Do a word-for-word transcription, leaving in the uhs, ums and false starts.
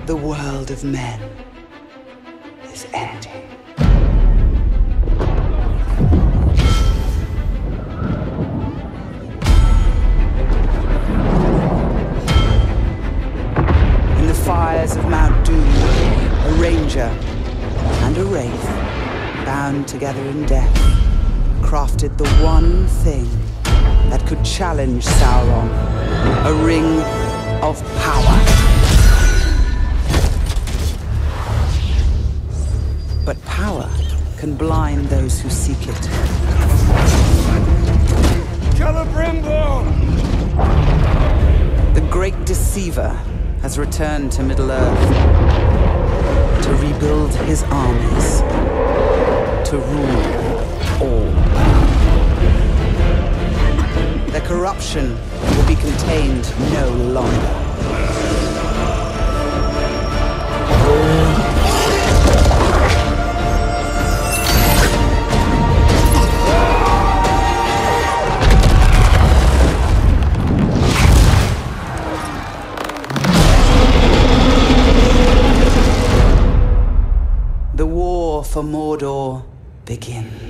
The world of men is ending. In the fires of Mount Doom, a ranger and a wraith, bound together in death, crafted the one thing that could challenge Sauron, a ring of power. But power can blind those who seek it. Celebrimbor! The great deceiver has returned to Middle-earth to rebuild his armies, to rule all. Their corruption will be contained no longer. The war for Mordor begins.